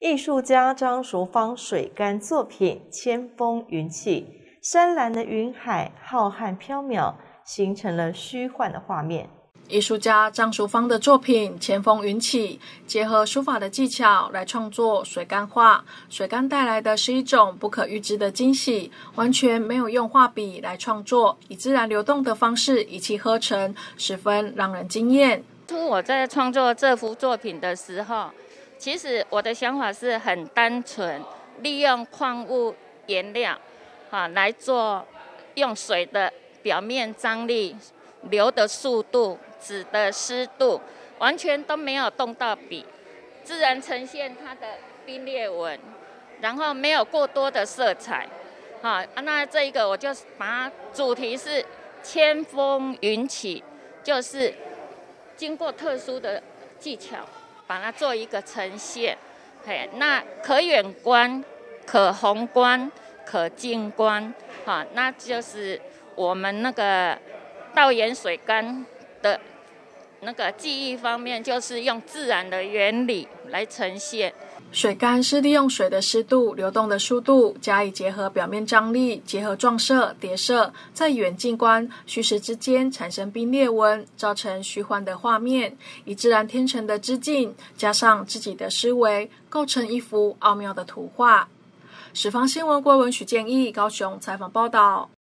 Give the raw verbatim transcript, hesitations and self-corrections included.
艺术家张淑芳水干作品《千峰云起》，山蓝的云海浩瀚缥缈，形成了虚幻的画面。 艺术家张淑芳的作品《千峰云起》结合书法的技巧来创作水干画，水干带来的是一种不可预知的惊喜，完全没有用画笔来创作，以自然流动的方式一气呵成，十分让人惊艳。 我在创作这幅作品的时候，其实我的想法是很单纯，利用矿物颜料啊来做，用水的表面张力、流的速度、纸的湿度，完全都没有动到笔，自然呈现它的冰裂纹，然后没有过多的色彩。啊，那这一个我就把它主题是千峰云起，就是经过特殊的技巧，把它做一个呈现。嘿，那可远观、可宏观、可近观，啊，那就是我们那个道岩水干的那个技艺方面，就是用自然的原理来呈现。 水干是利用水的湿度、流动的速度，加以结合表面张力，结合撞色、叠色，在远近观、虚实之间产生冰裂纹，造成虚幻的画面，以自然天成的之境，加上自己的思维，构成一幅奥妙的图画。十方新闻郭文许建议高雄采访报道。